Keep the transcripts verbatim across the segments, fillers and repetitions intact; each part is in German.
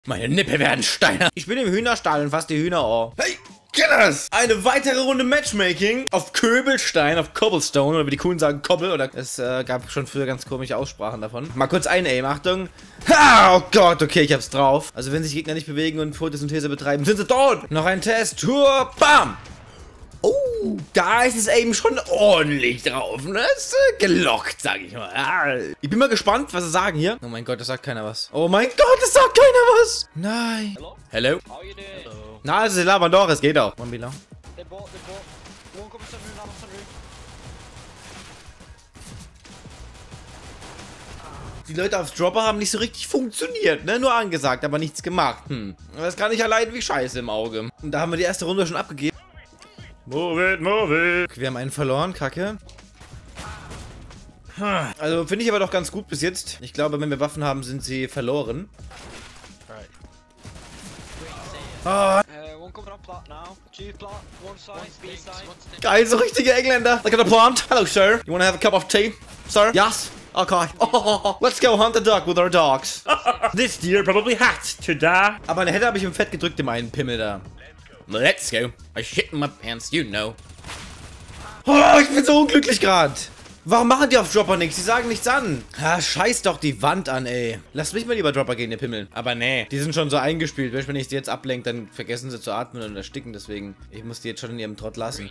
Meine Nippel werden steiner. Ich bin im Hühnerstall und fass die Hühner an. Hey, Killers! Eine weitere Runde Matchmaking auf Köbelstein, auf Cobblestone, oder wie die Kuhn sagen, Kobbel, oder es äh, gab schon früher ganz komische Aussprachen davon. Mal kurz ein-Aim, Achtung. Ha, oh Gott, okay, ich hab's drauf. Also wenn sich Gegner nicht bewegen und Photosynthese betreiben, sind sie tot. Noch ein Test, Tour, bam! Oh, da ist es eben schon ordentlich drauf, ne? Ist äh, gelockt, sag ich mal. Ah, ich bin mal gespannt, was sie sagen hier. Oh mein Gott, das sagt keiner was. Oh mein Gott, das sagt keiner was. Nein. Hello? Hello? How you doing? Hello. Na, also sie labern doch, es geht doch. One below. They bought, they bought. One comes to room, another room. Die Leute auf Dropper haben nicht so richtig funktioniert, ne? Nur angesagt, aber nichts gemacht. Hm. Das kann ich allein wie Scheiße im Auge. Und da haben wir die erste Runde schon abgegeben. Move it, move it. Wir haben einen verloren, kacke. Also finde ich aber doch ganz gut bis jetzt. Ich glaube, wenn wir Waffen haben, sind sie verloren. Oh. Geil, so richtige Engländer. Look at the plant. Hello, sir. You wanna have a cup of tea? Sir? Yes? Okay. Oh, let's go hunt a duck with our dogs. This deer probably had to die. Aber eine Hette habe ich im Fett gedrückt, in meinen Pimmel da. Let's go. I shit in my pants, you know. Oh, ich bin so unglücklich gerade. Warum machen die auf Dropper nichts? Die sagen nichts an. Ah, scheiß doch die Wand an, ey. Lass mich mal lieber Dropper gehen, ihr Pimmel. Aber nee, die sind schon so eingespielt. Wenn ich die jetzt ablenke, dann vergessen sie zu atmen und ersticken. Deswegen, ich muss die jetzt schon in ihrem Trott lassen.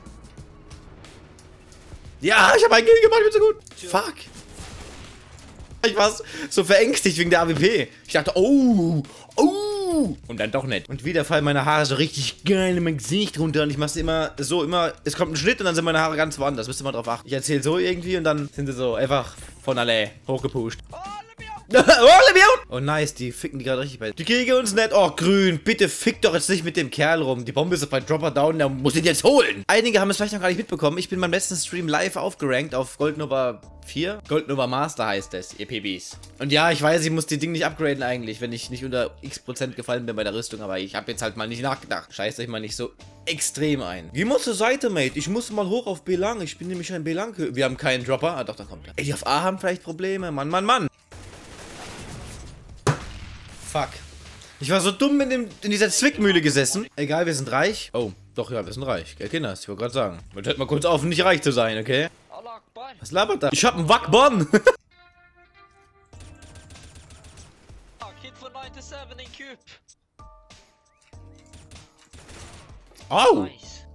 Ja, ich habe einen Kill gemacht, ich bin so gut. Fuck. Ich war so verängstigt wegen der A W P. Ich dachte, oh, oh. Und dann doch nicht. Und wieder fallen meine Haare so richtig geil in mein Gesicht runter. Und ich mache es immer so, immer, es kommt ein Schnitt und dann sind meine Haare ganz woanders. Müsst ihr mal drauf achten. Ich erzähle so irgendwie und dann sind sie so einfach von allein hochgepusht. Oh, let me out. Oh, let me out. Oh, nice, die ficken die gerade richtig bei. Die kriegen uns nicht. Oh, grün, bitte fick doch jetzt nicht mit dem Kerl rum. Die Bombe ist bei Dropper down, der muss ihn jetzt holen. Einige haben es vielleicht noch gar nicht mitbekommen. Ich bin beim letzten Stream live aufgerankt auf Goldnova vier. Goldnova Master heißt es, ihr P Bs. Und ja, ich weiß, ich muss die Ding nicht upgraden eigentlich, wenn ich nicht unter x Prozent gefallen bin bei der Rüstung. Aber ich habe jetzt halt mal nicht nachgedacht. Scheißt euch mal nicht so extrem ein. Geh mal zur Seite, Mate. Ich muss mal hoch auf B lang. Ich bin nämlich ein B lang. Wir haben keinen Dropper. Ah, doch, da kommt er. Ey, die auf A haben vielleicht Probleme. Mann, Mann, Mann. Fuck. Ich war so dumm in, dem, in dieser Zwickmühle gesessen. Egal, wir sind reich. Oh, doch, ja, wir sind reich. Gell, Kinders? Ich wollte gerade sagen. Wir hört mal kurz auf, nicht reich zu sein, okay? Was labert da? Ich hab einen Wackbon. Oh!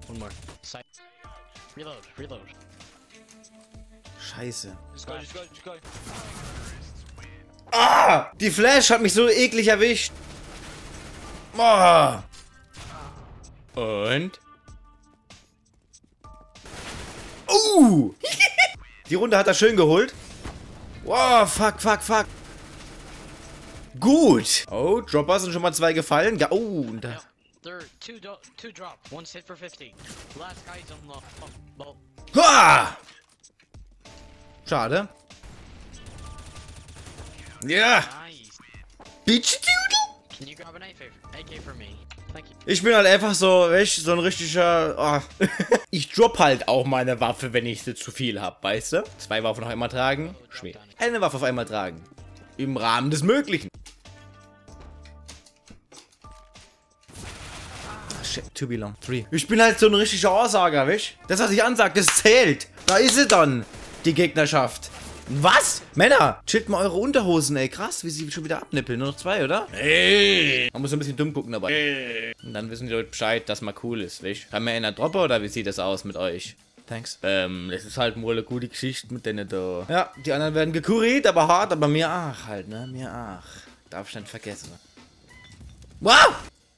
Scheiße. Ah! Die Flash hat mich so eklig erwischt. Oh. Und? Uh! Die Runde hat er schön geholt. Wow, fuck, fuck, fuck. Gut. Oh, Dropper sind schon mal zwei gefallen. Ja, oh, und da. Ha! Schade. Ja. Beach Doodle? Ich bin halt einfach so, weißt, so ein richtiger. Oh. Ich drop halt auch meine Waffe, wenn ich sie zu viel habe, weißt du? Zwei Waffen auf einmal tragen, schwer. Eine Waffe auf einmal tragen. Im Rahmen des Möglichen. Oh, shit, too be long. Three. Ich bin halt so ein richtiger Ohrsager, weißt? Das, was ich ansage, das zählt. Da ist sie dann, die Gegnerschaft. Was? Männer, chillt mal eure Unterhosen, ey. Krass, wie sie schon wieder abnippeln. Nur noch zwei, oder? Hey. Man muss ein bisschen dumm gucken dabei. Hey. Und dann wissen die Leute Bescheid, dass man cool ist, weißt? Haben wir einen Dropper oder wie sieht das aus mit euch? Thanks. Ähm, das ist halt wohl eine gute Geschichte mit denen da. Ja, die anderen werden gekuriert, aber hart, aber mir ach halt, ne? Mir ach. Darf ich nicht vergessen. Wow!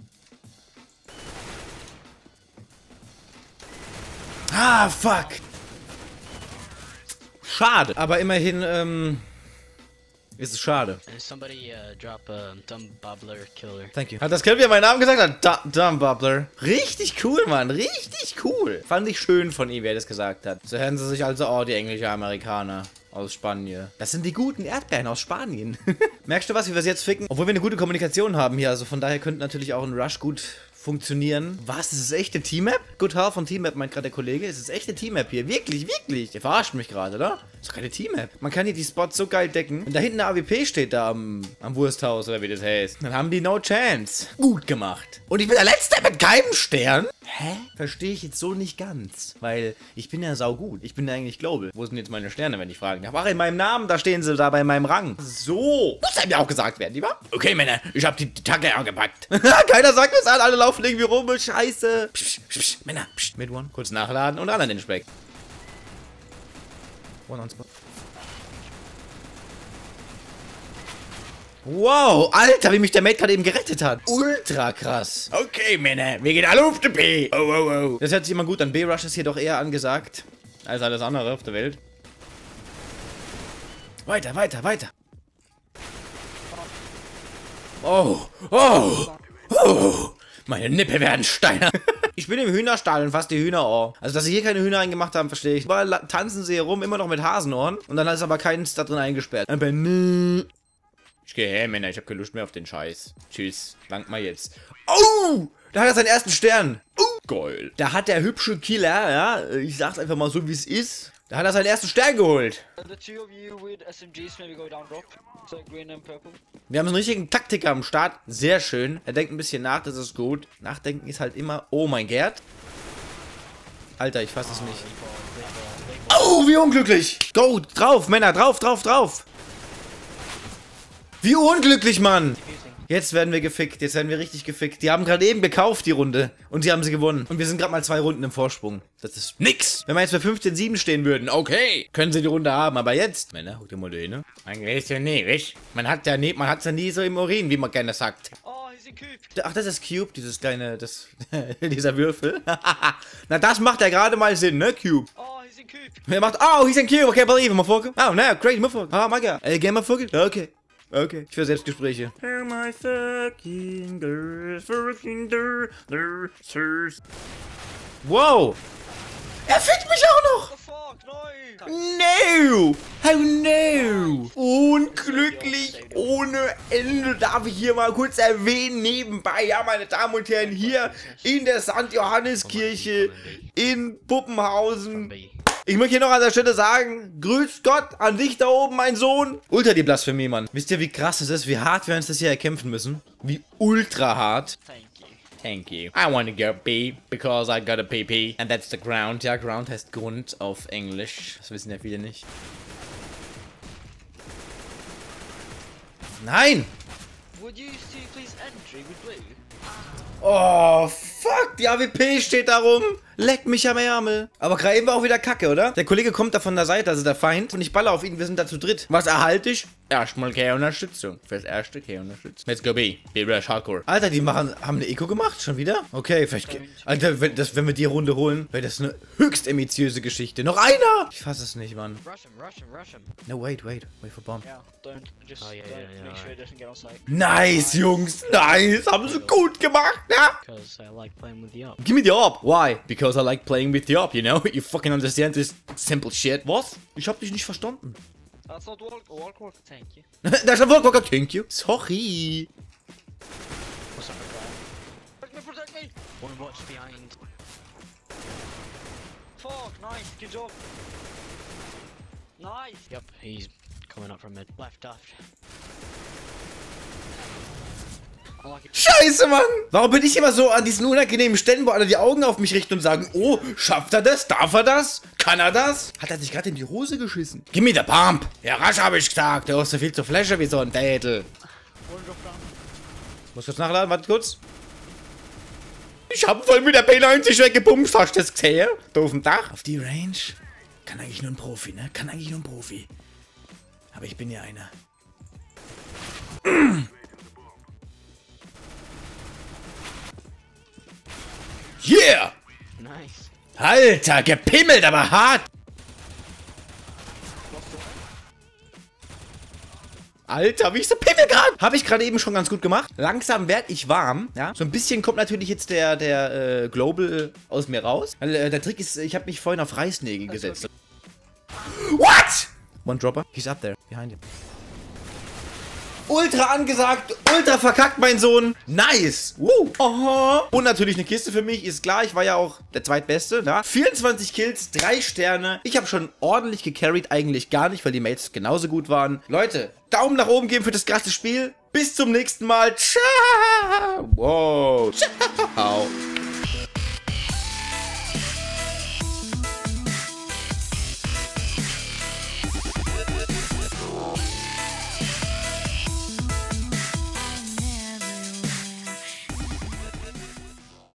Ah, fuck! Schade. Aber immerhin, ähm, ist es schade. Somebody, uh, drop a dumb bubbler killer. Thank you. Hat das Kelvin meinen Namen gesagt hat? Dumb bubbler. Richtig cool, Mann. Richtig cool. Fand ich schön von ihm, wie er das gesagt hat. So hören sie sich also, oh, die englische Amerikaner aus Spanien. Das sind die guten Erdbeeren aus Spanien. Merkst du was, wie wir es jetzt ficken? Obwohl wir eine gute Kommunikation haben hier. Also von daher könnte natürlich auch ein Rush gut funktionieren. Was? Ist es echte Team-Map? Good Health von Team-Map meint gerade der Kollege. Ist es echte Team-Map hier? Wirklich, wirklich. Der verarscht mich gerade, oder? Ist doch keine Team-Map. Man kann hier die Spots so geil decken. Und da hinten eine A W P steht da am, am Wursthaus, oder wie das heißt. Dann haben die no chance. Gut gemacht. Und ich bin der Letzte mit keinem Stern? Hä? Verstehe ich jetzt so nicht ganz. Weil ich bin ja saugut. Ich bin ja eigentlich Global. Wo sind jetzt meine Sterne, wenn ich fragen darf? Ach, in meinem Namen, da stehen sie da bei meinem Rang. So. Muss einem ja auch gesagt werden, lieber? Okay, Männer, ich hab die Tacke angepackt. Keiner sagt es an, alle laufen irgendwie rum. Scheiße. Psch, psch, psch, Männer, psch. Mid one. Kurz nachladen und ran an den Speck. One on spot. Wow, Alter, wie mich der Mate gerade eben gerettet hat. Ultra krass. Okay, Männer, wir gehen alle auf die B. Oh, oh, oh. Das hört sich immer gut an. B-Rush ist hier doch eher angesagt als alles andere auf der Welt. Weiter, weiter, weiter. Oh, oh, oh. Meine Nippel werden steiner. Ich bin im Hühnerstall und fast die Hühnerohr. Also, dass sie hier keine Hühner reingemacht haben, verstehe ich. Überall tanzen sie hier rum, immer noch mit Hasenohren. Und dann ist aber keins da drin eingesperrt. Aber nö. Ich gehe her, Männer. Ich habe keine Lust mehr auf den Scheiß. Tschüss. Dank mal jetzt. Oh! Da hat er seinen ersten Stern. Oh! Geil. Da hat der hübsche Killer, ja, ich sag's einfach mal so, wie es ist. Da hat er seinen ersten Stern geholt. Wir haben so einen richtigen Taktiker am Start. Sehr schön. Er denkt ein bisschen nach, das ist gut. Nachdenken ist halt immer... Oh mein Gerd. Alter, ich fass es nicht. Oh, wie unglücklich. Go, drauf, Männer, drauf, drauf, drauf. Wie unglücklich, Mann. Jetzt werden wir gefickt. Jetzt werden wir richtig gefickt. Die haben gerade eben gekauft, die Runde. Und sie haben sie gewonnen. Und wir sind gerade mal zwei Runden im Vorsprung. Das ist nix. Wenn wir jetzt bei fünfzehn sieben stehen würden, okay, können sie die Runde haben. Aber jetzt, Männer, guck dir mal die, ne? Man weiß ja nie, weißt? Man hat ja nie, man hat's ja nie so im Urin, wie man gerne sagt. Oh, hier ist ein Cube. Ach, das ist Cube, dieses kleine, das, dieser Würfel. Na, das macht ja gerade mal Sinn, ne, Cube? Oh, hier ist ein Cube. Wer macht, oh, he's a Cube, okay, believe him, motherfucker. Oh, no, great, motherfucker. Oh, my God. Hey, game, motherfucker. Okay. Okay. Ich will Selbstgespräche. Wow. Er fickt mich auch noch. No. Oh no. Unglücklich ohne Ende. Darf ich hier mal kurz erwähnen nebenbei. Ja, meine Damen und Herren, hier in der Sankt Johanniskirche in Puppenhausen. Ich möchte hier noch an der Stelle sagen, grüß Gott an dich da oben, mein Sohn. Ultra die Blasphemie, Mann. Wisst ihr, wie krass es ist, wie hart wir uns das hier erkämpfen müssen? Wie ultra hart. Thank you. Thank you. I want to go B, because I got a P P. And that's the ground. Ja, Ground heißt Grund auf Englisch. Das wissen ja viele nicht. Nein! Would you see please entry with blue? Oh, fuck, die A W P steht da rum. Leck mich am Ärmel. Aber gerade eben war auch wieder Kacke, oder? Der Kollege kommt da von der Seite, also der Feind. Und ich baller auf ihn, wir sind da zu dritt. Was erhalte ich? Erstmal keine Unterstützung. Fürs erste keine Unterstützung. Let's go B. B-Rush Hardcore. Alter, die machen, haben eine Eco gemacht? Schon wieder? Okay, vielleicht... Alter, wenn, das, wenn wir die Runde holen, wäre das eine höchst emiziöse Geschichte. Noch einer! Ich fass es nicht, Mann. Rush him, rush him, rush him. No, wait, wait. Wait for bomb. Yeah, don't. Just oh, yeah, don't yeah, make sure it doesn't get on site. Nice, Jungs. Nice. Haben sie gut gemacht, ja? Because I like playing with the op. Give me the op. Why? Because I like playing with the op, you know? You fucking understand this simple shit. Was? Ich hab dich nicht verstanden. That's not walk, walk, walk. Thank you. Das ist ein Walk, walk, thank you. Sorry. What's up, protect me, protect me. One watch behind. Fuck, nice, good job. Nice. Yep, he's coming up from mid. Left, left. Scheiße, Mann! Warum bin ich immer so an diesen unangenehmen Stellen, wo alle die Augen auf mich richten und sagen, oh, schafft er das? Darf er das? Kann er das? Hat er sich gerade in die Hose geschissen? Gib mir der Pump! Ja, rasch habe ich gesagt. Du hast so viel zu flashen wie so ein Dädel. Muss kurz nachladen, warte kurz. Ich hab voll mit der P neunzig weggepumpt, hast du das gesehen? Da auf dem Dach. Auf die Range. Kann eigentlich nur ein Profi, ne? Kann eigentlich nur ein Profi. Aber ich bin ja einer. Yeah! Nice. Alter, gepimmelt, aber hart! Alter, wie ich so pimmel gerade! Habe ich gerade eben schon ganz gut gemacht. Langsam werde ich warm, ja? So ein bisschen kommt natürlich jetzt der, der äh, Global aus mir raus. Weil, äh, der Trick ist, ich habe mich vorhin auf Reißnägel gesetzt. What? One Dropper. He's up there, behind him. Ultra angesagt, ultra verkackt, mein Sohn. Nice. Woo. Aha. Und natürlich eine Kiste für mich, ist klar. Ich war ja auch der zweitbeste. Na? vierundzwanzig Kills, drei Sterne. Ich habe schon ordentlich gecarried, eigentlich gar nicht, weil die Mates genauso gut waren. Leute, Daumen nach oben geben für das krasse Spiel. Bis zum nächsten Mal. Ciao. Wow. Ciao.